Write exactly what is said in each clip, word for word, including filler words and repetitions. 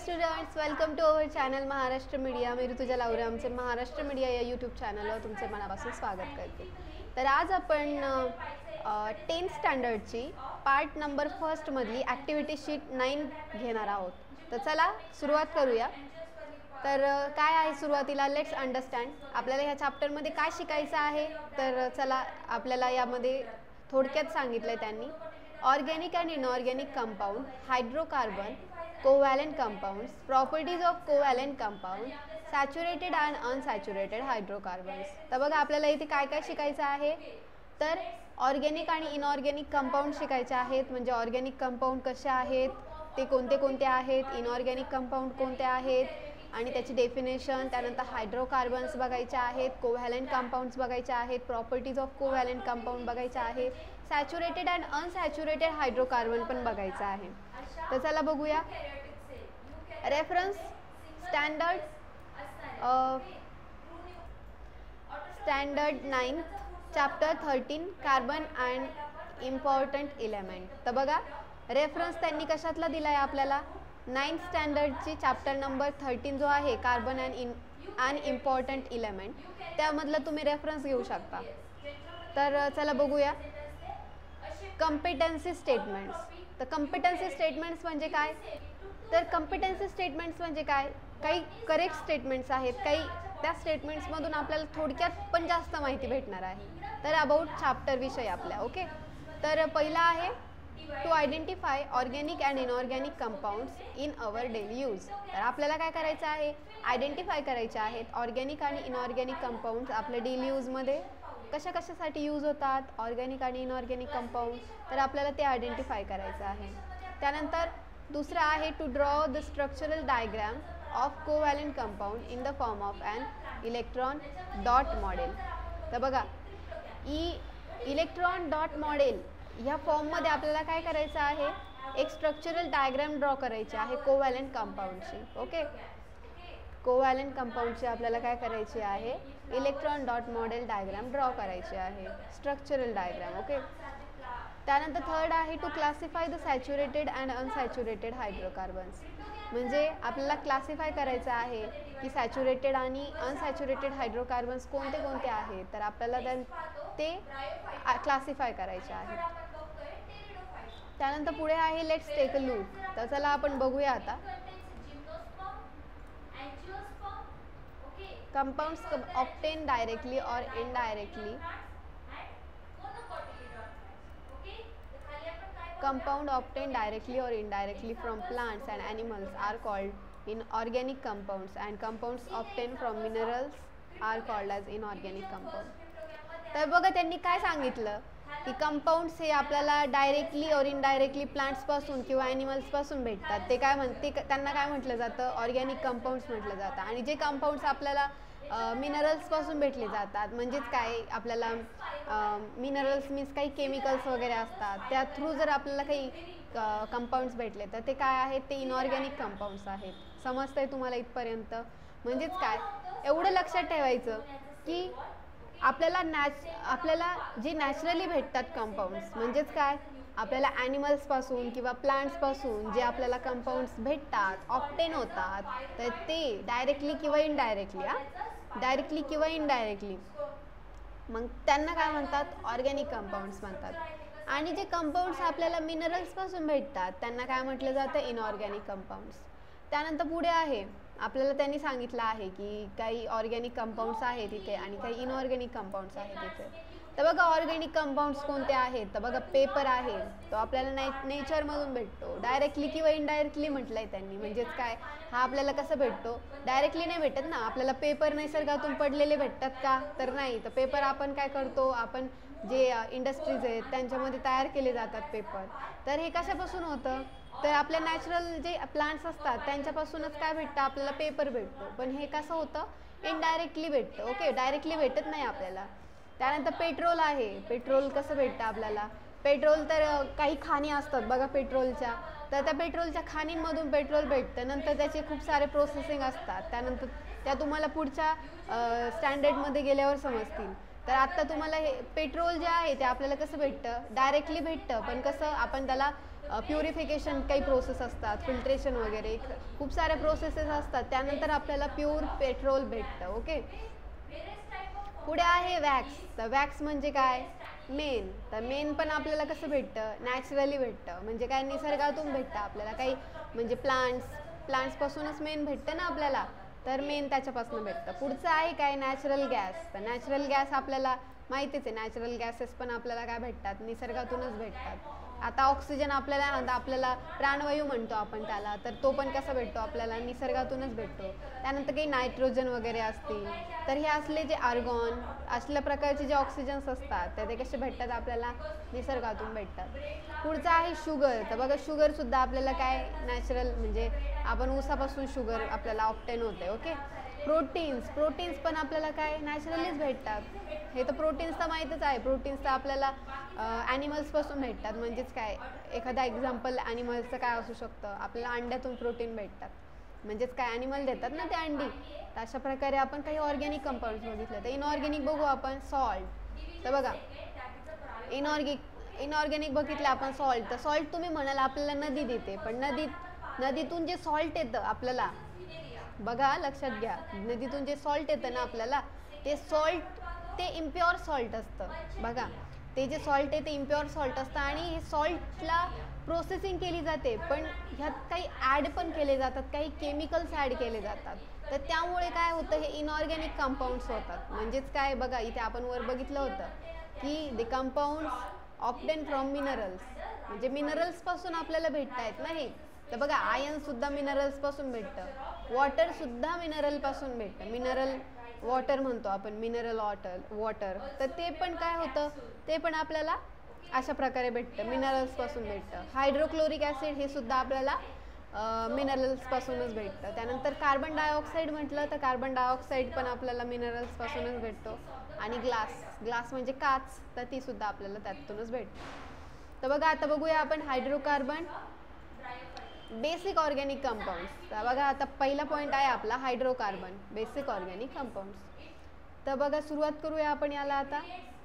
Students, welcome to our channel Maharashtra media. मी ऋतुजा लावरे आमचे Maharashtra media या यूट्यूब चॅनलवर तुमचे मनापासून स्वागत करते. तर आज आपण टेन्थ स्टँडर्डची पार्ट नंबर फर्स्टमधली ॲक्टिव्हिटी शीट नाईन घेणार आहोत. तर चला सुरुवात करूया. तर काय आहे सुरुवातीला लेट्स अंडरस्टँड आपल्याला ह्या चॅप्टरमध्ये काय शिकायचं आहे. तर चला आपल्याला यामध्ये थोडक्यात सांगितलं आहे त्यांनी. Organic and inorganic compound, hydrocarbon, covalent compounds, properties of covalent compound, saturated and unsaturated hydrocarbons. तर बघा आपल्याला इथे काय काय शिकायचं आहे. तर ऑर्गॅनिक आणि इनऑर्गॅनिक कंपाऊंड शिकायचे आहेत. म्हणजे ऑर्गॅनिक कंपाऊंड कसे आहेत, ते कोणते कोणते आहेत, इनऑर्गॅनिक कंपाऊंड कोणते आहेत आणि त्याची डेफिनेशन. त्यानंतर हायड्रोकार्बन्स बघायचे आहेत, कोव्हॅलेंट कंपाऊंड्स बघायचे आहेत, प्रॉपर्टीज ऑफ कोव्हॅलेंट कंपाऊंड बघायचे आहेत, सॅच्युरेटेड अँड अनसॅच्युरेटेड हायड्रोकार्बन पण बघायचं आहे. तर चला बघूया. Reference standard standard ninth chapter thirteen carbon and important element. तर बघा रेफरन्स त्यांनी कशातला दिला आहे आपल्याला. नाईन्थ स्टँडर्डची चॅप्टर नंबर थर्टीन जो आहे carbon and in and important element, त्यामधला तुम्ही रेफरन्स घेऊ शकता. तर चला बघूया. Competency statements. तर कॉम्पिटन्सी स्टेटमेंट्स म्हणजे काय. तर कॉम्पिटन्सी स्टेटमेंट्स म्हणजे काय, काही करेक्ट स्टेटमेंट्स आहेत, काही त्या स्टेटमेंट्समधून आपल्याला थोडक्यात पण जास्त माहिती भेटणार आहे. तर अबाउट चॅप्टर विषय आपल्या. ओके. तर पहिला आहे to identify organic and inorganic compounds in our daily use. तर आपल्याला काय करायचं आहे, आयडेंटिफाय करायचे आहेत ऑर्गॅनिक आणि इनऑर्गॅनिक कंपाऊंड्स आपल्या डेली यूजमध्ये कशा कशासाठी यूज होतात, ऑर्गॅनिक आणि इनऑर्गॅनिक कंपाऊंड. तर आपल्याला ते आयडेंटिफाय करायचं आहे. त्यानंतर दुसरं आहे to draw the structural diagram of covalent compound in the form of an electron dot model. तर बघा ई इलेक्ट्रॉन डॉट मॉडेल ह्या फॉर्ममध्ये आपल्याला काय करायचं आहे, एक स्ट्रक्चरल डायग्राम ड्रॉ करायची आहे कोव्हॅलेंट कंपाऊंडची. ओके. कोव्हॅलेंट कंपाऊंडची आपल्याला काय करायची आहे, electron dot model diagram draw करायची आहे, स्ट्रक्चरल डायग्राम. ओके. त्यानंतर थर्ड आहे to classify the saturated and unsaturated hydrocarbons. म्हणजे आपल्याला क्लासिफाय करायचं आहे की सॅच्युरेटेड आणि अनसॅच्युरेटेड हायड्रोकार्बन्स कोणते कोणते आहेत. तर आपल्याला ते क्लासिफाय करायचे आहेत. त्यानंतर पुढे आहे लेट्स टेक अ लुक. तर चला आपण बघूया आता. Compounds obtained directly or indirectly. Compound obtained directly or indirectly from plants and animals are called inorganic compounds, and compounds obtained from minerals are called as inorganic compounds. तर बघा त्यांनी काय सांगितलं की कंपाऊंड्स हे आपल्याला डायरेक्टली और इनडायरेक्टली प्लांट्सपासून किंवा ॲनिमल्सपासून भेटतात. ते काय म्हणते, त्यांना काय म्हटलं जातं, ऑर्गॅनिक कंपाऊंड्स म्हटलं जातं. आणि जे कंपाऊंड्स आपल्याला मिनरल्सपासून भेटले जातात, म्हणजेच काय आपल्याला मिनरल्स मीन्स काही केमिकल्स वगैरे असतात, त्या थ्रू जर आपल्याला काही कंपाऊंड्स भेटले तर ते काय आहेत, ते इनऑर्गॅनिक कंपाऊंड्स आहेत. समजतंय तुम्हाला इथपर्यंत. म्हणजेच काय एवढं लक्षात ठेवायचं की आपल्याला नॅच आपल्याला जे नॅचरली भेटतात कंपाऊंड्स, म्हणजेच काय आपल्याला ॲनिमल्सपासून किंवा प्लांट्सपासून जे आपल्याला कंपाऊंड्स भेटतात, ऑप्टेन होतात, तर ते डायरेक्टली किंवा इनडायरेक्टली हा डायरेक्टली किंवा इनडायरेक्टली मग त्यांना काय म्हणतात, ऑर्गॅनिक कंपाऊंड्स म्हणतात. आणि जे कंपाऊंड्स आपल्याला मिनरल्सपासून भेटतात त्यांना काय म्हटलं जातं, इनऑर्गॅनिक कंपाऊंड्स. त्यानंतर पुढे आहे आपल्याला त्यांनी सांगितलं आहे की काही ऑर्गॅनिक कंपाऊंड्स आहेत इथे आणि काही इनऑर्गॅनिक कंपाऊंड्स आहेत इथे. तर बघा ऑर्गॅनिक कंपाऊंड्स कोणते आहेत. तर बघा पेपर आहे, तो आपल्याला नॅ नेचरमधून भेटतो, डायरेक्टली किंवा इनडायरेक्टली म्हटलं आहे त्यांनी. म्हणजेच काय, हा आपल्याला कसं भेटतो, डायरेक्टली नाही भेटत ना. आपल्याला पेपर निसर्गातून पडलेले भेटतात का, तर नाही. तर पेपर आपण काय करतो, आपण जे इंडस्ट्रीज आहेत त्यांच्यामध्ये तयार केले जातात पेपर. तर हे कशापासून होतं, तर आपल्या नॅचरल जे प्लांट्स असतात त्यांच्यापासूनच काय भेटतं, आपल्याला पेपर भेटतो. पण हे कसं होतं, इनडायरेक्टली भेटतं. ओके. डायरेक्टली भेटत नाही आपल्याला. त्यानंतर पेट्रोल आहे. पेट्रोल कसं भेटतं आपल्याला, पेट्रोल तर काही खाणी असतात बघा पेट्रोलच्या, तर त्या पेट्रोलच्या खाणींमधून पेट्रोल भेटतं. नंतर त्याचे खूप सारे प्रोसेसिंग असतात, त्यानंतर त्या तुम्हाला पुढच्या स्टँडर्डमध्ये गेल्यावर समजतील. तर आत्ता तुम्हाला हे पेट्रोल जे आहे ते आपल्याला कसं भेटतं, डायरेक्टली भेटतं. पण कसं, आपण त्याला प्युरिफिकेशन काही प्रोसेस असतात, फिल्ट्रेशन वगैरे खूप साऱ्या प्रोसेसेस असतात, त्यानंतर आपल्याला प्युअर पेट्रोल भेटतं. ओके, पुढे आहे वॅक्स. तर वॅक्स म्हणजे काय, मेन. तर मेन पण आपल्याला कसं भेटतं, नॅचरली भेटतं. म्हणजे काय, निसर्गातून भेटतं आपल्याला. काही म्हणजे प्लांट्स प्लांट्सपासूनच मेन भेटतं ना आपल्याला, तर मेन त्याच्यापासून भेटतं. पुढचं आहे काय, नॅचरल गॅस. तर नॅचरल गॅस आपल्याला माहितीच आहे, नॅचरल गॅसेस पण आपल्याला काय भेटतात, निसर्गातूनच भेटतात. आता ऑक्सिजन आपल्याला आपल्याला प्राणवायू म्हणतो आपण त्याला, तर तो पण कसा भेटतो आपल्याला, निसर्गातूनच भेटतो. त्यानंतर काही नायट्रोजन वगैरे असतील, तर हे असले जे आर्गॉन असल्या प्रकारचे जे ऑक्सिजन्स असतात तर ते कसे भेटतात आपल्याला, निसर्गातून भेटतात. पुढचं आहे शुगर. तर बघा, शुगरसुद्धा आपल्याला काय, नॅचरल म्हणजे आपण ऊसापासून शुगर आपल्याला ऑप्टेन होते. ओके, प्रोटीन्स प्रोटीन्स पण आपल्याला काय, नॅचरलीच भेटतात. हे तर प्रोटीन्स तर माहीतच आहे. प्रोटीन्स तर आपल्याला ॲनिमल्सपासून भेटतात. म्हणजेच काय, एखादा एक्झाम्पल ॲनिमल्सचं काय असू शकतं, आपल्याला अंड्यातून प्रोटीन भेटतात. म्हणजेच काय, ॲनिमल देतात ना ते अंडी. तर अशा प्रकारे आपण काही ऑर्गॅनिक कंपाऊंड्स बघितले. तर इनऑर्गॅनिक बघू आपण, सॉल्ट. तर बघा, इनऑर्गॅनिक इनऑर्गॅनिक बघितलं आपण सॉल्ट. तर सॉल्ट तुम्ही म्हणाल आपल्याला नदी देते, पण नदीत नदीतून जे सॉल्ट येतं आपल्याला, बघा लक्षात घ्या, नदीतून जे सॉल्ट येतं ना आपल्याला, ते सॉल्ट ते इम्प्युअर सॉल्ट असतं. बघा, ते जे सॉल्ट आहे ते इम्प्युअर सॉल्ट असतं आणि हे सॉल्टला प्रोसेसिंग केली जाते, पण ह्यात काही ॲड पण केले जातात, काही केमिकल्स ॲड केले जातात. तर त्यामुळे काय होतं, हे इनऑर्गॅनिक कंपाऊंड्स होतात. म्हणजेच काय, बघा इथे आपण वर बघितलं होतं की the compounds obtain from minerals, म्हणजे मिनरल्सपासून आपल्याला भेटत आहेत ना हे. तर बघा, आयर्नसुद्धा मिनरल्सपासून भेटतं, वॉटरसुद्धा मिनरलपासून भेटतं. मिनरल वॉटर म्हणतो आपण, मिनरल वॉटर वॉटर तर ते पण काय होतं, ते पण आपल्याला अशा प्रकारे भेटतं, मिनरल्सपासून भेटतं. हायड्रोक्लोरिक ॲसिड हे सुद्धा आपल्याला मिनरल्सपासूनच भेटतं. त्यानंतर कार्बन डायऑक्साईड म्हटलं तर कार्बन डायऑक्साईड पण आपल्याला मिनरल्सपासूनच भेटतो. आणि ग्लास ग्लास म्हणजे काच, तर ती सुद्धा आपल्याला त्यातूनच भेटते. तर बघा, आता बघूया आपण हायड्रोकार्बन, बेसिक ऑर्गॅनिक कंपाऊंड्स. तर बघा, आता पहिला पॉईंट आहे आपला हायड्रोकार्बन, बेसिक ऑर्गॅनिक कंपाऊंड्स. तर बघा, सुरुवात करूया आपण याला आता.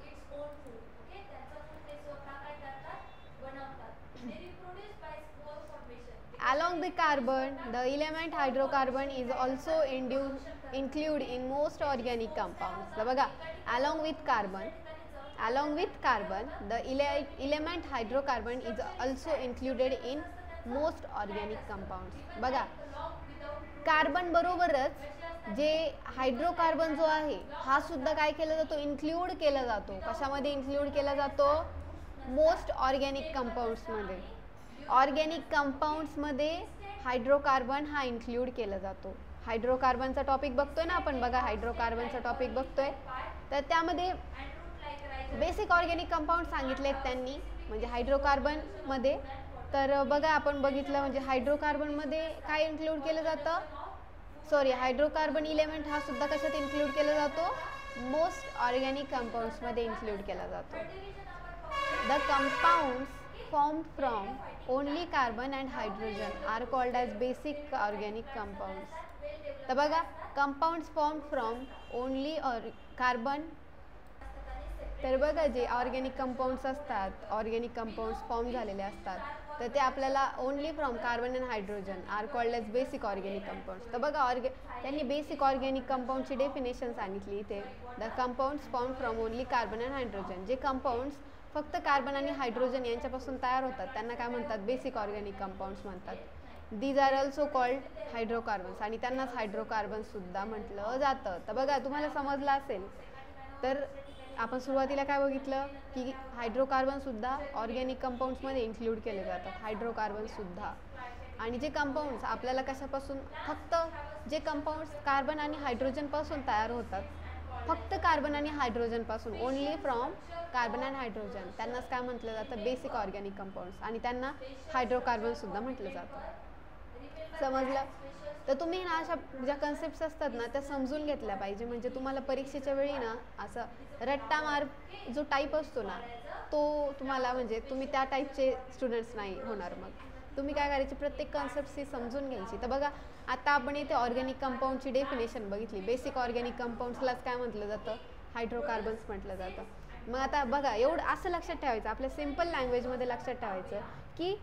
Along the carbon, the element hydrocarbon is also included in most organic compounds. तर बघा, along with carbon, along with carbon, the ele element hydrocarbon is also included in most organic compounds. बघा, कार्बन बरोबरच जे hydrocarbon जो आहे हा सुद्धा काय केला जातो, इन्क्लूड केला जातो. कशामध्ये इन्क्लूड केला जातो, मोस्ट ऑर्गॅनिक कंपाऊंड्समध्ये. ऑर्गॅनिक कंपाऊंड्समध्ये हायड्रोकार्बन हा इन्क्लूड केला जातो. हायड्रोकार्बनचा टॉपिक बघतोय ना आपण. बघा, हायड्रोकार्बनचा टॉपिक बघतोय, तर त्यामध्ये बेसिक ऑर्गॅनिक कंपाऊंड सांगितलेत त्यांनी, म्हणजे हायड्रोकार्बनमध्ये. तर बघा, आपण बघितलं म्हणजे हायड्रोकार्बनमध्ये काय इन्क्लूड केलं जातं, सॉरी हायड्रोकार्बन इलेमेंट हा सुद्धा कशात इन्क्लूड केला जातो, मोस्ट ऑर्गॅनिक कंपाऊंड्समध्ये इन्क्लूड केला जातो. The compounds formed from only carbon and hydrogen are called as basic organic compounds. तर बघा, compounds formed from only or carbon, तर बघा जे ऑर्गॅनिक कंपाऊंड्स असतात, ऑर्गॅनिक कंपाऊंड्स फॉर्म झालेले असतात, तर ते आपल्याला only from carbon and hydrogen are called as basic organic compounds. तर बघा, ऑर्गॅ त्यांनी बेसिक ऑर्गॅनिक कंपाऊंडची डेफिनेशन सांगितली इथे. The compounds form from only carbon and hydrogen, जे कंपाऊंड्स फक्त कार्बन आणि हायड्रोजन यांच्यापासून तयार होतात त्यांना काय म्हणतात, बेसिक ऑर्गॅनिक कंपाऊंड्स म्हणतात. These are also called hydrocarbons, आणि त्यांनाच हायड्रोकार्बन्स सुद्धा म्हटलं जातं. तर बघा, तुम्हाला समजलं असेल. तर आपण सुरुवातीला काय बघितलं की हायड्रोकार्बन सुद्धा ऑर्गॅनिक कंपाऊंड्समध्ये इन्क्लूड केले जातात, हायड्रोकार्बन सुद्धा. आणि जे कंपाऊंड्स आपल्याला कशापासून, फक्त जे कंपाऊंड्स कार्बन आणि हायड्रोजनपासून तयार होतात, फक्त कार्बन आणि हायड्रोजनपासून, only from carbon and hydrogen, त्यांनाच काय म्हटलं जातं, बेसिक ऑर्गॅनिक कंपाऊंड्स, आणि त्यांना हायड्रोकार्बन सुद्धा म्हटलं जातं. समजलं? तर तुम्ही ना अशा ज्या कन्सेप्ट्स असतात ना त्या समजून घेतल्या पाहिजे, म्हणजे तुम्हाला परीक्षेच्या वेळी ना असं रट्टा मार जो टाईप असतो ना तो तुम्हाला, म्हणजे तुम्ही त्या टाईपचे स्टुडंट्स नाही होणार. मग तुम्ही काय करायचे, प्रत्येक कन्सेप्ट ही समजून घ्यायची. तर बघा, आता आपण इथे ऑर्गॅनिक कंपाऊंडची डेफिनेशन बघितली. बेसिक ऑर्गॅनिक कंपाऊंड्सलाच काय म्हटलं जातं, हायड्रोकार्बन्स म्हटलं जातं. मग आता बघा, एवढं असं लक्षात ठेवायचं, आपल्या सिम्पल लँग्वेजमध्ये लक्षात ठेवायचं की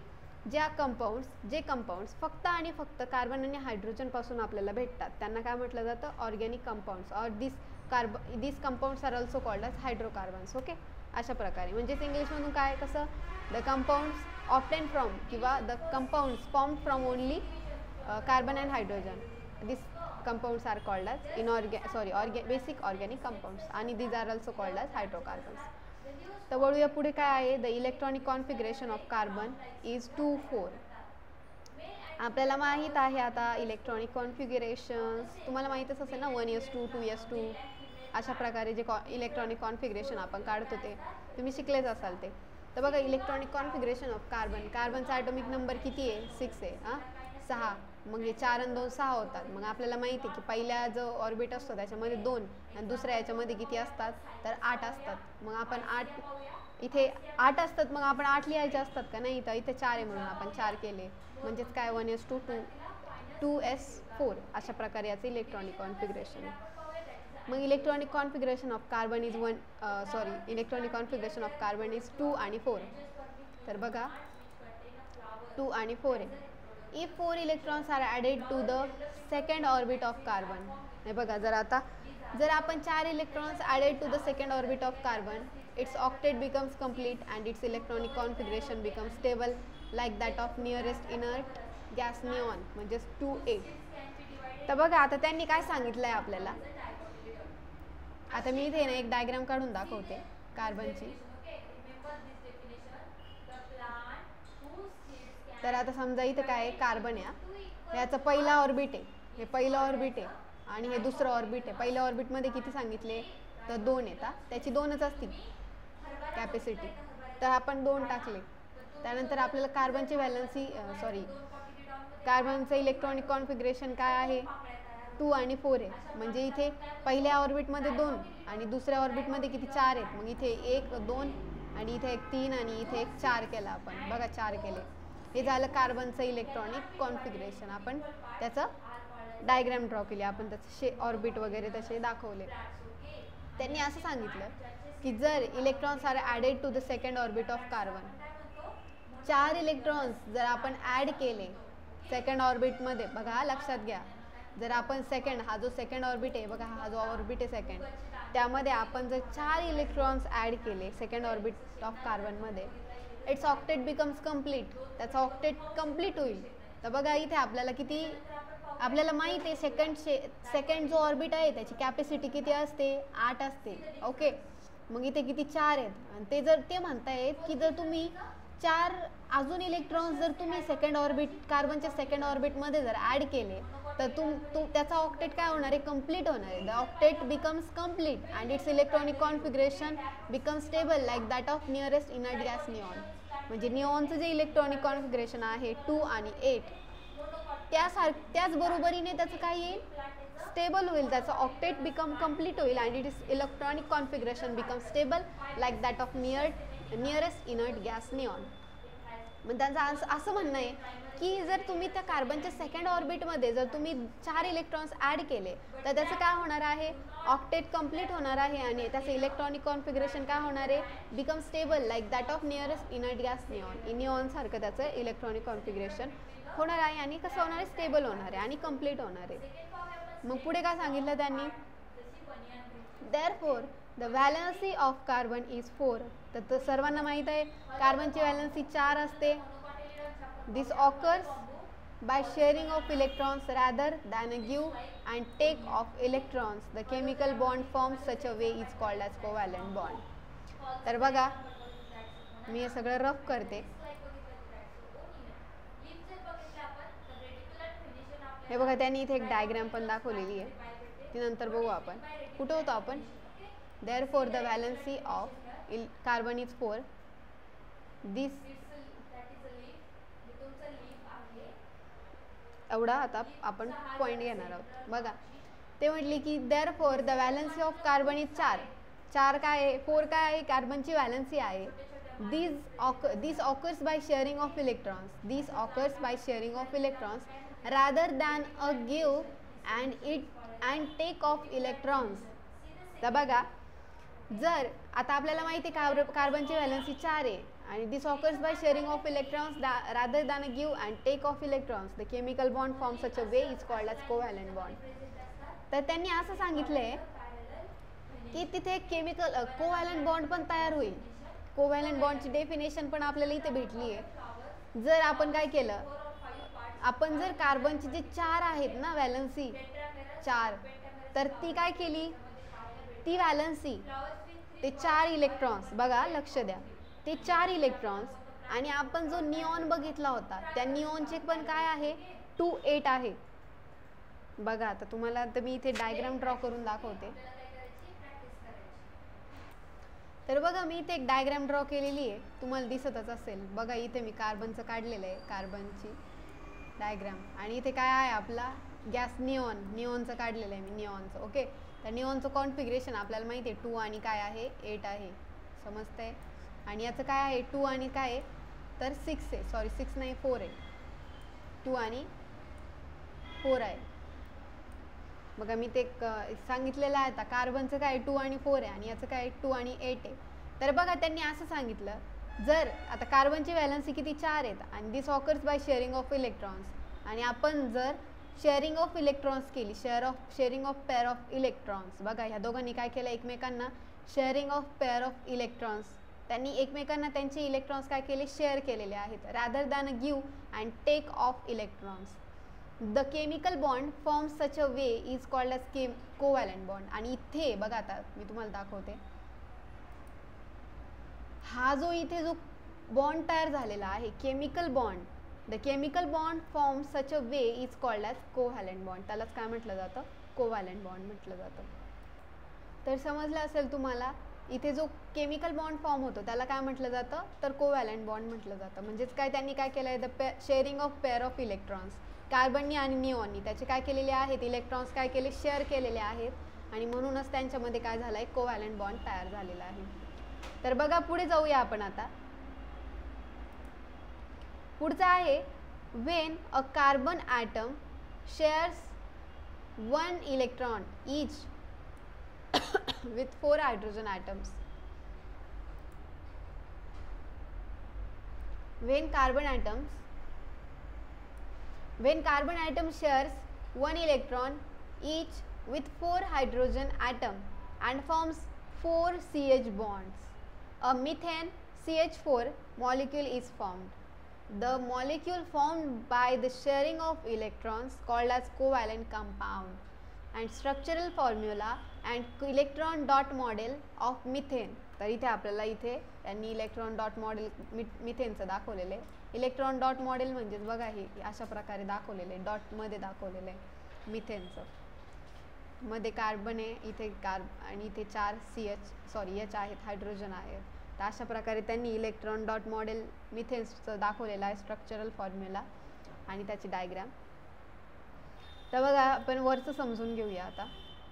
ज्या कंपाऊंड्स जे कंपाऊंड्स फक्त आणि फक्त कार्बन आणि हायड्रोजनपासून आपल्याला भेटतात त्यांना काय म्हटलं जातं, organic compounds. Or this carb this compounds are also called as hydrocarbons. Okay, अशा प्रकारे. म्हणजेच इंग्लिशमधून काय कसं, द कंपाऊंड्स ऑप्टेन फ्रॉम किंवा the compounds form from only carbon and hydrogen. This compounds are called as इनऑर्गॅ सॉरी ऑर्गॅ basic organic compounds आणि these are also called as hydrocarbons. तर वळूया पुढे. काय आहे, the electronic configuration of carbon is two four. आपल्याला माहीत आहे आता इलेक्ट्रॉनिक कॉन्फिगरेशन्स तुम्हाला माहीतच असेल ना, one s two two s two अशा प्रकारे जे कॉ इलेक्ट्रॉनिक कॉन्फिगरेशन आपण काढतो ते तुम्ही शिकलेच असाल ते. तर बघा, इलेक्ट्रॉनिक कॉन्फिगरेशन ऑफ कार्बन, कार्बनचा ॲटॉमिक नंबर किती आहे, सिक्स आहे. हां, सहा. मग हे चार आणि दोन सहा होतात. मग आपल्याला माहिती आहे की पहिल्या जो ऑर्बिट असतो त्याच्यामध्ये दोन आणि दुसऱ्या याच्यामध्ये किती असतात, तर आठ असतात. मग आपण आठ इथे आठ असतात, मग आपण आठ लिहायचे असतात का, नाही. तर इथे चार आहे म्हणून आपण चार केले. म्हणजेच काय, one s two two two s four अशा प्रकारे याचं इलेक्ट्रॉनिक कॉन्फिगरेशन. मग electronic configuration of carbon is one sorry electronic configuration of carbon is two आणि फोर. तर बघा, टू आणि फोर आहे. If four electrons are added to the second orbit of carbon. हे बघा, जर आता जर आपण चार electrons added to the second orbit of carbon, its octet becomes complete and its electronic configuration becomes stable like that of nearest inert gas neon, म्हणजेच two eight. तर बघा, आता त्यांनी काय सांगितलं आहे आपल्याला. आता मी इथे ना एक डायग्राम काढून दाखवते कार्बनची. तर आता समजा इथं काय आहे, कार्बन आहे, याचं पहिला ऑर्बिट आहे, हे पहिलं ऑर्बिट आहे आणि हे दुसरं ऑर्बिट आहे. पहिल्या ऑर्बिटमध्ये किती सांगितले, तर दोन येतात, त्याची दोनच असतील कॅपॅसिटी, तर आपण दोन टाकले. त्यानंतर आपल्याला कार्बनची व्हॅलन्सी सॉरी कार्बनचं इलेक्ट्रॉनिक कॉन्फिगरेशन काय आहे, टू आणि फोर आहे. म्हणजे इथे पहिल्या ऑर्बिटमध्ये दोन आणि दुसऱ्या ऑर्बिटमध्ये किती, चार आहेत. मग इथे एक दोन आणि इथे एक तीन आणि इथे एक चार केला आपण. बघा, चार केले. हे झालं कार्बनचं इलेक्ट्रॉनिक कॉन्फिगरेशन. आपण त्याचं डायग्राम ड्रॉ केली, आपण त्याचे शे ऑर्बिट वगैरे तसे दाखवले. त्यांनी असं सांगितलं की जर electrons are added to the second orbit of carbon, चार इलेक्ट्रॉन्स जर आपण ॲड केले सेकंड ऑर्बिटमध्ये, बघा लक्षात घ्या, जर आपण सेकंड हा जो सेकंड ऑर्बिट आहे, बघा हा जो ऑर्बिट आहे सेकंड, त्यामध्ये आपण जर चार इलेक्ट्रॉन्स ॲड केले सेकंड ऑर्बिट ऑफ कार्बनमध्ये, इट्स ऑक्टेट बिकम्स कंप्लीट. त्याचा ऑक्टेट कंप्लीट होईल. तर बघा, इथे आपल्याला किती, आपल्याला माहिती आहे सेकंड शे सेकंड जो ऑर्बिट आहे त्याची कॅपॅसिटी किती असते, आठ असते. ओके, मग इथे किती, चार आहेत. आणि ते जर ते म्हणतायत की जर तुम्ही चार अजून इलेक्ट्रॉन्स जर तुम्ही सेकंड ऑर्बिट कार्बनच्या सेकंड ऑर्बिटमध्ये जर ॲड केले तर तुम तू त्याचा ऑक्टेट काय होणार आहे, कंप्लीट होणार आहे. The octet becomes complete and its electronic configuration become stable like that of nearest inert gas neon. म्हणजे निऑनचं जे इलेक्ट्रॉनिक कॉन्फिगरेशन आहे टू आणि एट, त्यासार त्याच बरोबरीने त्याचं काय येईल, स्टेबल होईल. त्याचं ऑक्टेट बिकम कंप्लीट होईल and it is electronic configuration become stable like that of near nearest inert gas neon. मग त्यांचं असं असं म्हणणं आहे की जर तुम्ही त्या कार्बनच्या सेकंड ऑर्बिटमध्ये जर तुम्ही चार इलेक्ट्रॉन्स ॲड केले तर त्याचं काय होणार आहे, ऑक्टेट कंप्लीट होणार आहे आणि त्याचं इलेक्ट्रॉनिक कॉन्फिगरेशन काय होणार आहे, become stable like that of nearest inert gas neon. निऑनसारखं त्याचं इलेक्ट्रॉनिक कॉन्फिगरेशन होणार आहे आणि कसं होणार आहे, स्टेबल होणार आहे आणि कंप्लीट होणार आहे. मग पुढे काय सांगितलं त्यांनी, therefore the valency of carbon is four. तर सर्वांना माहीत आहे कार्बनची व्हॅलन्सी चार असते. This occurs by sharing of electrons rather than a give and take of electrons. The chemical bond formed such a way is called as covalent bond. तर बघा, मी हे सगळं रफ करते. हे बघा, त्यांनी इथे एक डायग्राम पण दाखवलेली आहे, ती नंतर बघू आपण. कुठं होतो आपण, therefore the valency of carbon is four. This एवढा आता आपण पॉईंट घेणार आहोत. बघा, ते म्हटले की therefore the valency of carbon is चार. चार काय आहे, फोर काय आहे, कार्बनची व्हॅलन्सी आहे. This oc this occurs by sharing of electrons this occurs by sharing of electrons rather than a give and it and take of electrons. तर बघा, जर आता आपल्याला माहिती आहे कार्ब कार्बनची व्हॅलन्सी चार आहे and this occurs by sharing of electrons rather than a give and take of electrons. The chemical bond formed such a way is called as covalent bond. तर त्यांनी असं सांगितलंय की तिथे एक केमिकल कोव्हॅलंट बॉन्ड पण तयार होईल. कोव्हॅलंट बॉन्डची डेफिनेशन पण आपल्याला इथे भेटली आहे. जर आपण काय केलं, आपण जर कार्बनची जे चार आहेत ना व्हॅलन्सी चार, तर ती काय केली, ती व्हॅलन्सी ते चार इलेक्ट्रॉन्स, बघा लक्ष द्या, ते चार इलेक्ट्रॉन्स आणि आपण जो निऑन बघितला होता त्या निऑनचे पण काय आहे टू एट आहे. बघा आता तुम्हाला तर मी इथे डायग्राम ड्रॉ करून दाखवते. तर बघा मी इथे एक डायग्राम ड्रॉ केलेली आहे, तुम्हाला दिसतच असेल. बघा इथे मी कार्बनचं काढलेलं आहे, कार्बनची डायग्राम, आणि इथे काय आहे आपला गॅस निऑन, निऑनचं काढलेलं आहे मी, निऑनचं. ओके, तर निऑनचं कॉन्फिगरेशन आपल्याला माहिती आहे, टू आणि काय आहे एट आहे, समजतंय. आणि याचं काय आहे टू आणि काय आहे तर सिक्स आहे, सॉरी सिक्स नाही फोर आहे, टू आणि फोर आहे. बघा मी ते सांगितलेलं आहे आता, कार्बनचं काय टू आणि फोर आहे आणि याचं काय टू आणि एट आहे. तर बघा त्यांनी असं सांगितलं, जर आता कार्बनची व्हॅलन्सी किती चार आहेत आणि this occurs by sharing of electrons, आणि आपण जर शेअरिंग ऑफ इलेक्ट्रॉन्स केली, share of sharing of pair of electrons, बघा ह्या दोघांनी काय केलं एकमेकांना sharing of pair of electrons, त्यांनी एकमेकांना त्यांचे इलेक्ट्रॉन्स काय केले शेअर केलेले आहेत, rather than a give and take of electrons. The chemical bond form such a way is called as chem covalent bond. आणि इथे बघा आता मी तुम्हाला दाखवते, हा जो इथे जो बॉन्ड तयार झालेला आहे chemical bond, the chemical bond form such a way is called as covalent bond, त्यालाच काय म्हटलं जातं कोव्हॅलंट बॉन्ड म्हटलं जातं. तर समजलं असेल तुम्हाला, इथे जो केमिकल बॉन्ड फॉर्म होतो त्याला काय म्हटलं जातं तर कोव्हॅलंट बॉन्ड म्हटलं जातं. म्हणजेच काय त्यांनी काय केलं आहे, the pe sharing of pair of electrons, कार्बननी आणि निऑननी त्याचे काय केलेले आहेत इलेक्ट्रॉन्स काय केले शेअर केलेले आहेत आणि म्हणूनच त्यांच्यामध्ये काय झालं आहे कोव्हॅलंट बॉन्ड तयार झालेला आहे. तर बघा पुढे जाऊया आपण आता. पुढचा आहे when a carbon atom shares one electron each with four hydrogen atoms. When carbon atoms when carbon atom shares one electron each with four hydrogen atom and forms four C H bonds, a methane C H four molecule is formed. The molecule formed by the sharing of electrons called as covalent compound. And structural formula and electron dot model of methane. तर इथे आपल्याला इथे त्यांनी electron dot model मिथेनचं दाखवलेलं आहे. Electron dot model म्हणजेच बघा हे अशा प्रकारे दाखवलेलं आहे, डॉटमध्ये दाखवलेलं आहे मिथेनचं. मध्ये कार्बन आहे, इथे कार्ब आणि इथे चार सी एच सॉरी एच आहेत, हायड्रोजन आहेत. तर अशा प्रकारे त्यांनी इलेक्ट्रॉन डॉट मॉडेल मिथेनचं दाखवलेलं आहे, स्ट्रक्चरल फॉर्म्युला आणि त्याची डायग्राम. तर बघा आपण वरचं समजून घेऊया आता.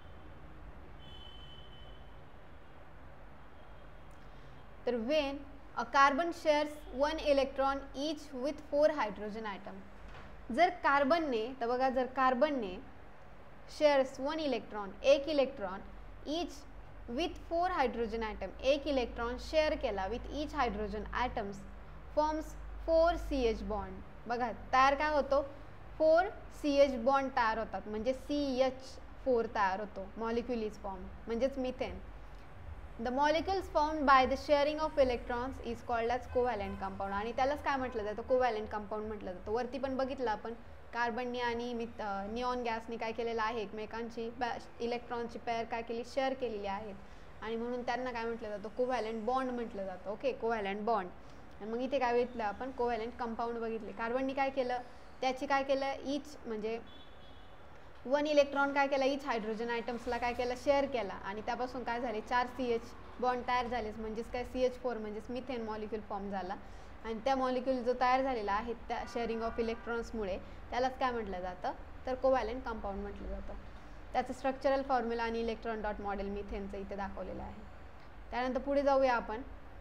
तर when a carbon shares one electron each with four hydrogen atom, जर कार्बनने तर बघा जर कार्बनने शेअर्स वन इलेक्ट्रॉन एक electron each with four hydrogen atom, एक इलेक्ट्रॉन शेअर केला with each hydrogen atoms forms four C H bond. बघा तयार काय होतो फोर सी एच बॉन्ड तयार होतात, म्हणजे सी एच फोर तयार होतो, मॉलिक्यूल इज फॉर्म म्हणजेच methane. The molecules formed by the sharing of electrons is called as covalent compound, आणि त्यालाच काय म्हटलं जातं कोव्हॅलंट कंपाऊंड म्हटलं जातं. वरती पण बघितलं आपण कार्बननी आणि मिथ निऑन गॅसनी काय केलेलं आहे एकमेकांची इलेक्ट्रॉनची पेअर काय केली शेअर केलेली आहेत आणि म्हणून त्यांना काय म्हटलं जातं कोव्हॅलंट बॉन्ड म्हटलं जातं. Okay, covalent bond. आणि मग इथे काय बघितलं आपण कोव्हॅलंट कंपाऊंड बघितले. कार्बननी काय केलं त्याची काय केलं ईच म्हणजे वन इलेक्ट्रॉन काय केला ईच हायड्रोजन आयटम्सला काय केलं शेअर केला आणि त्यापासून काय झाले चार सी एच बॉन्ड तयार झालेच, म्हणजेच काय सी एच फोर म्हणजेच मिथेन मॉलिक्यूल फॉर्म झाला. आणि त्या मॉलिक्यूल जो तयार झालेला आहे त्या शेअरिंग ऑफ इलेक्ट्रॉन्समुळे त्यालाच काय म्हटलं जातं तर कोव्हॅलंट कंपाऊंड म्हटलं जातं. त्याचं स्ट्रक्चरल फॉर्म्युला आणि इलेक्ट्रॉन डॉट मॉडेल मिथेनचं इथे दाखवलेलं आहे. त्यानंतर पुढे जाऊया आपण.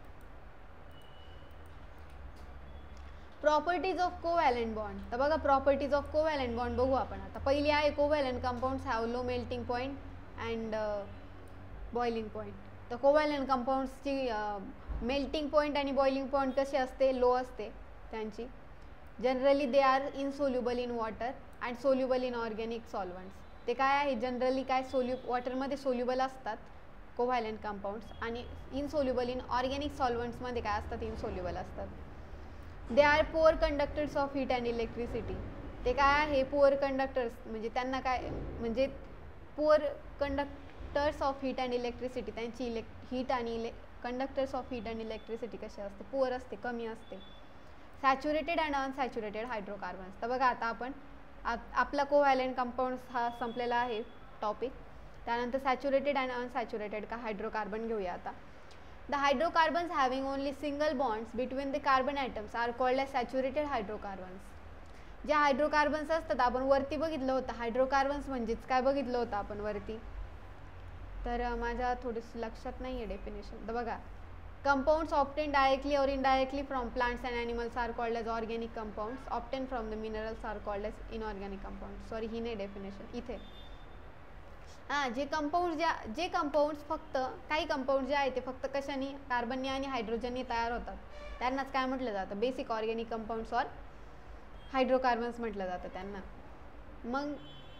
Properties of covalent bond. तर बघा प्रॉपर्टीज ऑफ कोव्हॅलंट बॉन्ड बघू आपण आता. पहिली आहे covalent compounds have low melting point and boiling point. तर कोव्हॅलंट कंपाऊंड्सची मेल्टिंग पॉईंट आणि बॉइलिंग पॉईंट कशी असते, लो असते त्यांची. Generally they are insoluble in water and soluble in organic solvents. ते काय आहे, जनरली काय सोल्यू वॉटरमध्ये सोल्युबल असतात कोव्हॅलंट कंपाऊंड्स, आणि इनसोल्युबल इन ऑर्गॅनिक सॉल्वंट्समध्ये काय असतात, इनसोल्युबल असतात. They are poor conductors of heat and electricity. ते काय आहे, पुअर कंडक्टर्स म्हणजे त्यांना काय म्हणजे poor conductors of heat and electricity, त्यांची इलेक् हीट आणि इले conductors of heat and electricity कशी असते, पुअर असते, कमी असते. Saturated and unsaturated hydrocarbons. तर बघा आता आपण आपला कोव्हॅलंट कंपाऊंड्स हा संपलेला आहे टॉपिक. त्यानंतर सॅच्युरेटेड अँड अनसॅच्युरेटेड का हायड्रोकार्बन घेऊया आता. The hydrocarbons having only single bonds between the carbon atoms are called as saturated hydrocarbons. ज्या हायड्रोकार्बन्स असतात आपण वरती बघितलं होतं, हायड्रोकार्बन्स म्हणजेच काय बघितलं होतं आपण वरती, तर माझ्या थोडंसं लक्षात नाही आहे डेफिनेशन. तर बघा, compounds obtained directly or indirectly from plants and animals are called as organic compounds. Obtain from the minerals are called as inorganic compounds. Sorry, ही नाही डेफिनेशन इथे. हां, जे कंपाऊंड ज्या जे कंपाऊंड्स फक्त काही कंपाऊंड जे आहे ते फक्त कशाने, कार्बनने आणि हायड्रोजनने तयार होतात, त्यांनाच काय म्हटलं जातं, basic organic compounds or hydrocarbons म्हटलं जातं त्यांना. मग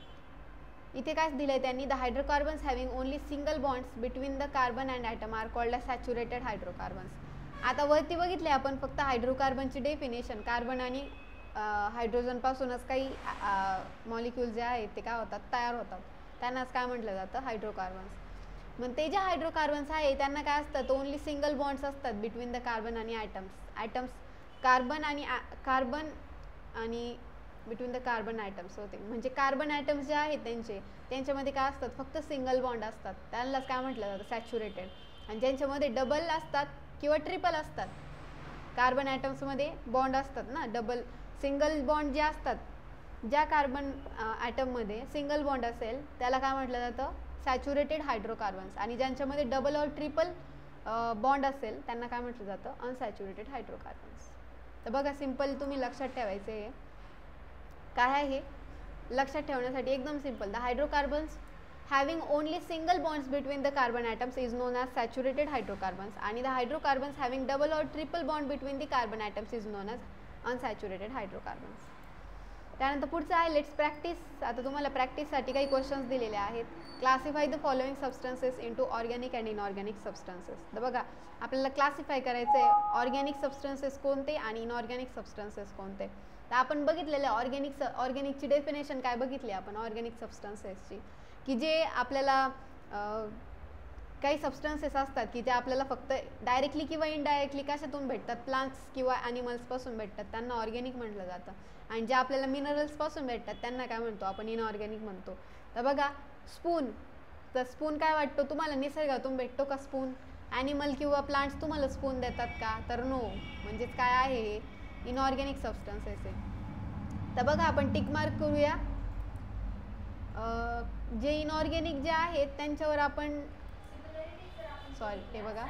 इथे काय दिलं आहे त्यांनी, the hydrocarbons having only single bonds between the carbon and atom are called as saturated hydrocarbons. आता वरती बघितले आपण फक्त हायड्रोकार्बनची डेफिनेशन, कार्बन आणि हायड्रोजनपासूनच काही मॉलिक्यूल जे आहेत ते काय होतात, तयार होतात, त्यांनाच काय म्हटलं जातं, हायड्रोकार्बन्स. मग ते जे हायड्रोकार्बन्स आहे त्यांना काय असतात, ओनली सिंगल बॉन्ड्स असतात बिटवीन द कार्बन आणि ॲटम्स. ॲटम्स कार्बन आणि कार्बन आणि बिटवीन द कार्बन ॲटम्स होते, म्हणजे कार्बन ॲटम्स जे आहेत त्यांचे त्यांच्यामध्ये काय असतात, फक्त सिंगल बॉन्ड असतात, त्यांनाच काय म्हटलं जातं, सॅच्युरेटेड. आणि ज्यांच्यामध्ये डबल असतात किंवा ट्रिपल असतात, कार्बन ॲटम्समध्ये बॉन्ड असतात ना डबल, सिंगल बॉन्ड जे असतात, ज्या कार्बन ॲटममध्ये सिंगल बॉन्ड असेल त्याला काय म्हटलं जातं, सॅच्युरेटेड हायड्रोकार्बन्स. आणि ज्यांच्यामध्ये डबल और ट्रिपल बॉन्ड असेल त्यांना काय म्हटलं जातं, अनसॅच्युरेटेड हायड्रोकार्बन्स. तर बघा, सिम्पल तुम्ही लक्षात ठेवायचं आहे. काय आहे हे लक्षात ठेवण्यासाठी एकदम simple. The hydrocarbons having only single bonds between the carbon atoms is known as saturated hydrocarbons. आणि the hydrocarbons having double or triple bond between the carbon atoms is known as unsaturated hydrocarbons. त्यानंतर पुढचं आहे let's practice. आता तुम्हाला प्रॅक्टिससाठी काही questions दिलेले आहेत. Classify the following substances into organic and inorganic substances. तर बघा, आपल्याला क्लासिफाय करायचं आहे ऑर्गॅनिक सबस्टन्सेस कोणते आणि इनऑर्गॅनिक सबस्टन्सेस कोणते. तर आपण बघितलेलं ऑर्गॅनिक ऑर्गॅनिकची डेफिनेशन काय बघितली आपण ऑर्गॅनिक सबस्टन्सेसची, की जे आपल्याला काही सबस्टन्सेस असतात की जे आपल्याला फक्त डायरेक्टली किंवा इनडायरेक्टली कशातून भेटतात, प्लांट्स किंवा ॲनिमल्सपासून भेटतात, त्यांना ऑर्गॅनिक म्हटलं जातं. आणि जे आपल्याला मिनरल्सपासून भेटतात त्यांना काय म्हणतो आपण, इनऑर्गॅनिक म्हणतो. तर बघा, स्पून, तर स्पून काय वाटतो तुम्हाला, निसर्गातून भेटतो का स्पून? ॲनिमल किंवा प्लांट्स तुम्हाला स्पून देतात का? तर नो. म्हणजेच काय आहे हे इनऑर्गॅनिक सबस्टन्सेस आहे. तर बघा, आपण टिक मार्क करूया. जे इनऑर्गॅनिक जे आहेत त्यांच्यावर आपण, सॉरी हे बघा,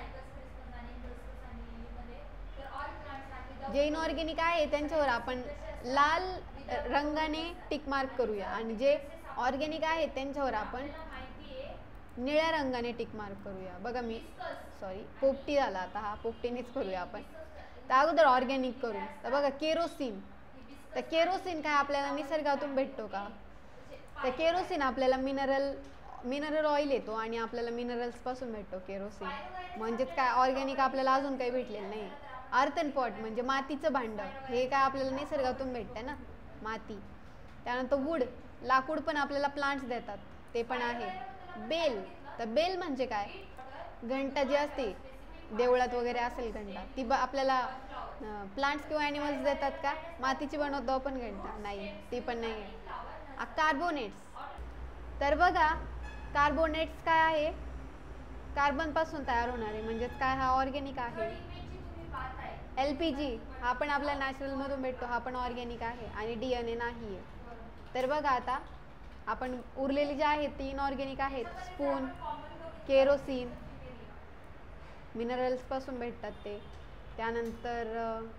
जे इनऑर्गॅनिक आहे त्यांच्यावर आपण लाल रंगाने टिक मार्क करूया, आणि जे ऑर्गॅनिक आहेत त्यांच्यावर आपण निळ्या रंगाने टिक मार्क करूया. बघा, मी सॉरी पोपटी झाला आता, हा पोपटीनेच करूया आपण. तर अगोदर ऑर्गॅनिक करू. तर बघा, केरोसिन, तर केरोसिन काय आपल्याला निसर्गातून भेटतो का? तर केरोसिन आपल्याला मिनरल मिनरल ऑइल येतो आणि आपल्याला मिनरल्सपासून भेटतो केरोसिन. म्हणजेच काय, ऑर्गॅनिक आपल्याला अजून काही भेटलेलं नाही. अर्थन पॉट म्हणजे मातीचं भांडं, हे काय आपल्याला निसर्गातून भेटतं ना, माती. त्यानंतर वूड, लाकूड पण आपल्याला प्लांट्स देतात, ते पण आहे. बेल, तर बेल म्हणजे काय, घंटा जी असते देवळात वगैरे असेल घंटा, ती आपल्याला प्लांट्स किंवा ॲनिमल्स देतात का? मातीची बनवतो आपण घंटा, नाही, ती पण नाही. कार्बोनेट्स, तर बघा कार्बोनेट्स काय आहे, कार्बनपासून तयार होणारे, म्हणजेच काय, हा ऑर्गॅनिक आहे. एल पी जी हा पण आपल्या नॅचरलमधून भेटतो, हा पण ऑर्गॅनिक आहे. आणि डी एन ए नाही आहे. तर बघा, आता आपण उरलेली जी आहेत ती इनऑर्गॅनिक आहेत. स्पून, केरोसिन, मिनरल्सपासून भेटतात ते. त्यानंतर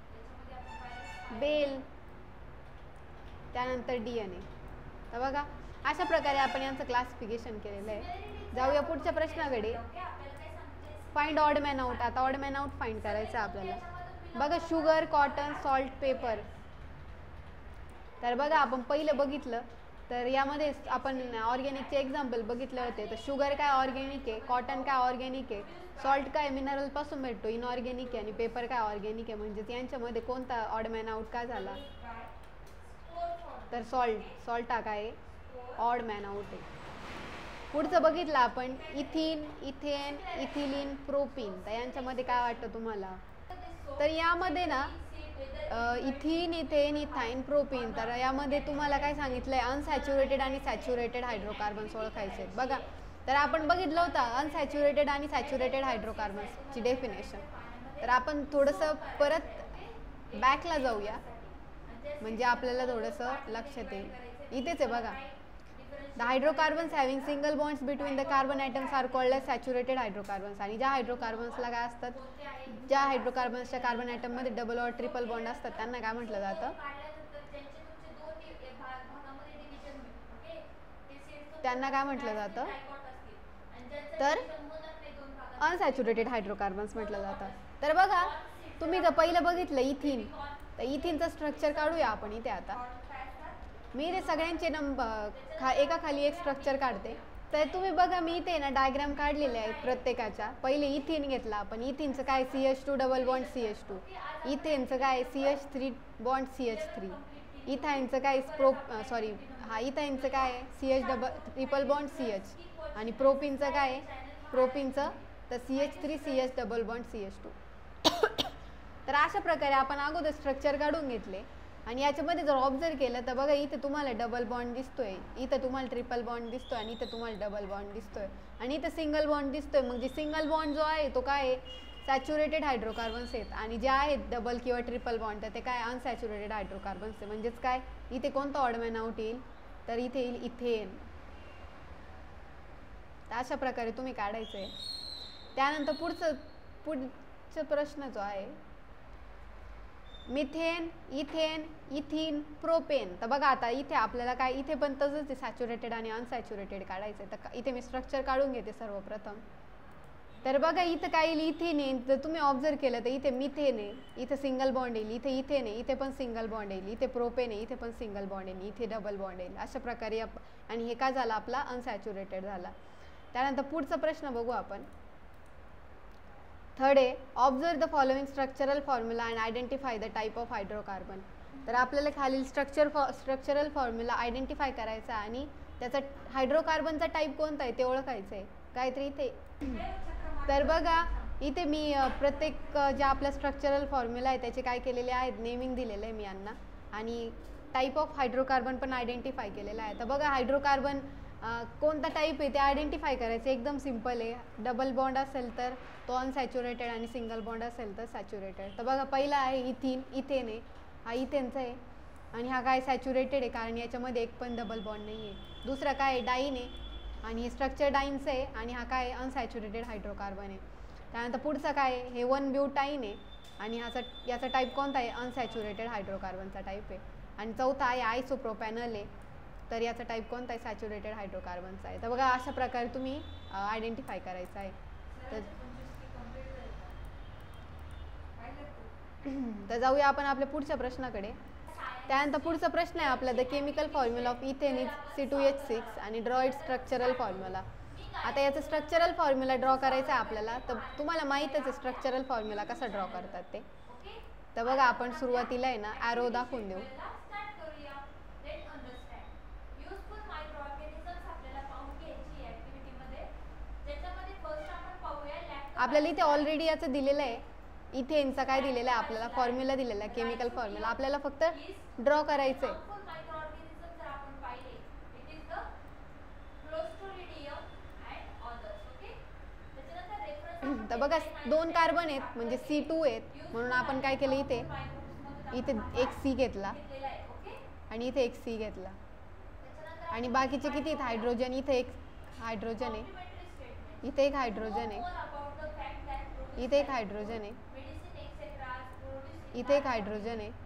बेल, त्यानंतर डी एन ए. तर बघा, अशा प्रकारे आपण यांचं क्लासिफिकेशन केलेलं आहे. जाऊया पुढच्या प्रश्नाकडे. Find odd man out. आता ऑड मॅन आउट फाइंड करायचं आहे आपल्याला. बघा शुगर, कॉटन, सॉल्ट, पेपर. तर बघा आपण पहिलं बघितलं तर यामध्ये आपण ऑर्गॅनिकचे एक्झाम्पल बघितले होते. तर शुगर काय ऑर्गॅनिक आहे, कॉटन काय ऑर्गॅनिक आहे, सॉल्ट काय मिनरल पासून भेटतो इनऑर्गॅनिक आहे, आणि पेपर काय ऑर्गॅनिक आहे. म्हणजे यांच्यामध्ये कोणता ऑड मॅन आउट काय झाला, तर सॉल्ट. सॉल्ट हा काय ऑड मॅन आउट आहे. पुढचं बघितलं आपण इथिन, इथेन, इथिलीन, प्रोपीन. तर यांच्यामध्ये काय वाटतं तुम्हाला, तर यामध्ये ना इथिन, इथेन, इथाइन, प्रोपीन. तर यामध्ये तुम्हाला काय सांगितलंय, अनसॅच्युरेटेड आणि सॅच्युरेटेड हायड्रोकार्बन्स ओळखायचे. बघा तर आपण बघितलं होतं अनसॅच्युरेटेड आणि सॅच्युरेटेड हायड्रोकार्बन्सची डेफिनेशन. तर आपण थोडंसं परत बॅकला जाऊया म्हणजे आपल्याला थोडंसं लक्षात येईल. इथेच आहे बघा. The hydrocarbons having single bonds between the carbon atoms are called as saturated hydrocarbons. आणि ज्या हायड्रोकार्बन्सला काय असतात, ज्या हायड्रोकार्बन्सच्या कार्बन ॲटममध्ये डबल और ट्रिपल बॉन्ड असतात त्यांना काय म्हटलं जातं, त्यांना काय म्हटलं जातं, तर अनसॅच्युरेटेड हायड्रोकार्बन्स म्हटलं जातं. तर बघा तुम्ही जर पहिलं बघितलं इथिन, तर इथिनचं स्ट्रक्चर काढूया आपण इथे. आता मी ते सगळ्यांचे नंबर खा एका खाली एक स्ट्रक्चर काढते. तर तुम्ही बघा मी इथे ना डायग्राम काढलेले आहेत प्रत्येकाच्या. पहिले इथिन घेतला आपण. इथिनचं काय C H two double bond C H two. इथेनचं काय C H three bond C H three. इथाईनचं काय प्रो सॉरी हा इथाईनचं काय C H double triple bond C H. आणि प्रोपीनचं काय प्रोपीनचं तर C H three C H double bond C H two. तर अशा प्रकारे आपण अगोदर स्ट्रक्चर काढून घेतले. आणि याच्यामध्ये जर ऑब्झर्व केलं तर बघा इथे तुम्हाला डबल बॉन्ड दिसतोय, इथं तुम्हाला ट्रिपल बॉन्ड दिसतोय, आणि इथं तुम्हाला डबल बॉन्ड दिसतोय, आणि इथं सिंगल बॉन्ड दिसतोय. मग जे सिंगल बॉन्ड जो आहे तो काय आहे सॅच्युरेटेड हायड्रोकार्बन्स आहेत, आणि जे आहेत डबल किंवा ट्रिपल बॉन्ड तर ते काय अनसॅच्युरेटेड हायड्रोकार्बन्स आहे. म्हणजेच काय इथे कोणतं ऑड मॅन आउट येईल, तर इथे येईल इथेन. तर अशा प्रकारे तुम्ही काढायचं आहे. त्यानंतर पुढचं पुढचा प्रश्न जो आहे मिथेन, इथेन, इथिन, प्रोपेन. तर बघा आता इथे आपल्याला काय इथे पण तसंच आहे सॅच्युरेटेड आणि अनसॅच्युरेटेड काढायचं आहे. तर इथे मी स्ट्रक्चर काढून घेते सर्वप्रथम. तर बघा इथं काय येईल इथिन आहे. जर तुम्ही ऑब्झर्व केलं तर इथे मिथेन आहे, इथे सिंगल बॉन्ड येईल, इथे इथेन आहे, इथे पण सिंगल बॉन्ड येईल, इथे प्रोपेन आहे, इथे पण सिंगल बॉन्ड येईल, इथे डबल बॉन्ड येईल. अशा प्रकारे आणि हे काय झालं आपला अनसॅच्युरेटेड झाला. त्यानंतर पुढचा प्रश्न बघू आपण. थर्ड आहे observe the following structural formula and identify the type of hydrocarbon. तर आपल्याला खालील स्ट्रक्चर फॉ स्ट्रक्चरल फॉर्म्युला आयडेंटिफाय करायचा आणि त्याचा हायड्रोकार्बनचा टाईप कोणता आहे ते ओळखायचं आहे. काहीतरी इथे तर बघा इथे मी प्रत्येक ज्या आपल्या स्ट्रक्चरल फॉर्म्युला आहे त्याचे काय केलेले आहेत नेमिंग दिलेलं आहे मी यांना, आणि टाईप ऑफ हायड्रोकार्बन पण आयडेंटिफाय केलेला आहे. तर बघा हायड्रोकार्बन कोणता टाईप आहे ते आयडेंटिफाय करायचं एकदम सिम्पल आहे. डबल बॉन्ड असेल तर तो अनसॅच्युरेटेड आणि सिंगल बॉन्ड असेल तर सॅच्युरेटेड. तर बघा पहिला आहे इथिन, इथेन आहे, हा इथेनचा आहे, आणि हा काय सॅच्युरेटेड आहे कारण याच्यामध्ये एक पण डबल बॉन्ड नाही आहे. दुसरा काय आहे डाईन आहे, आणि हे स्ट्रक्चर डाईनचं आहे, आणि हा काय अनसॅच्युरेटेड हायड्रोकार्बन आहे. त्यानंतर पुढचा काय आहे हे वन ब्युटाईन आहे, आणि ह्याचा याचा टाईप कोणता आहे अनसॅच्युरेटेड हायड्रोकार्बनचा टाईप आहे. आणि चौथा आहे आयसोप्रोपॅनल आहे, तर याचा टाईप कोणता आहे सॅच्युरेटेड हायड्रोकार्बनचा आहे. तर बघा अशा प्रकारे तुम्ही आयडेंटिफाय करायचं आहे. तर तर जाऊया आपण आपल्या पुढच्या प्रश्नाकडे. त्यानंतर पुढचा प्रश्न आहे आपला the chemical formula of ethane is C two H six आणि ड्रॉ इट स्ट्रक्चरल फॉर्म्युला. आता याचं स्ट्रक्चरल फॉर्म्युला ड्रॉ करायचा आहे आपल्याला. तर तुम्हाला माहीतच आहे स्ट्रक्चरल फॉर्म्युला कसा ड्रॉ करतात ते. तर बघा आपण सुरुवातीला आहे ना ॲरो दाखवून देऊ. आपल्याला इथे ऑलरेडी याचं दिलेलं आहे, इथेनचा काय दिलेला आहे आपल्याला फॉर्म्युला दिलेला आहे केमिकल फॉर्म्युला. आपल्याला फक्त ड्रॉ करायचं आहे. तर बघा दोन कार्बन आहेत म्हणजे सी टू आहेत, म्हणून आपण काय केलं इथे इथे एक सी घेतला आणि इथे एक सी घेतला, आणि बाकीचे किती आहेत हायड्रोजन. इथे एक हायड्रोजन आहे, इथे एक हायड्रोजन आहे, इथे एक हायड्रोजन आहे, इथे एक हायड्रोजन आहे,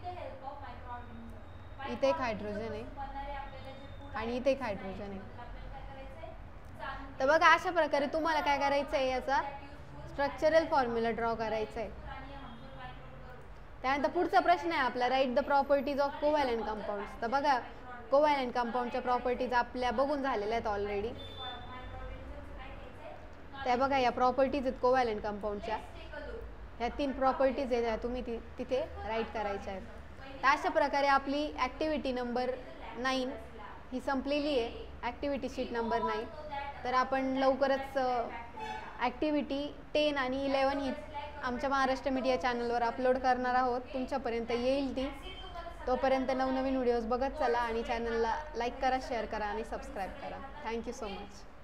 इथे एक हायड्रोजन आहे, आणि इथे एक हायड्रोजन आहे. तर बघा अशा प्रकारे तुम्हाला काय करायचं आहे याचा स्ट्रक्चरल फॉर्म्युला ड्रॉ करायचा आहे. त्यानंतर पुढचा प्रश्न आहे आपला, write the properties of covalent compounds. तर बघा कोव्हॅलंट कंपाऊंडच्या प्रॉपर्टीज आपल्या बघून झालेल्या आहेत ऑलरेडी. त्या बघा या प्रॉपर्टीज आहेत कोव्हॅलंट कंपाऊंडच्या. ह्या तीन प्रॉपर्टीज आहेत, ह्या तुम्ही ति तिथे राईट करायच्या आहेत. तर अशा प्रकारे आपली ॲक्टिव्हिटी नंबर नाईन ही संपलेली आहे, ॲक्टिव्हिटी शीट नंबर नाईन. तर आपण लवकरच ॲक्टिव्हिटी टेन आणि इलेवन ही आमच्या महाराष्ट्र मीडिया चॅनलवर अपलोड करणार आहोत. तुमच्यापर्यंत येईल ती. तोपर्यंत नवनवीन व्हिडिओज बघत चला आणि चॅनलला लाईक करा, शेअर करा आणि सबस्क्राईब करा. Thank you so much.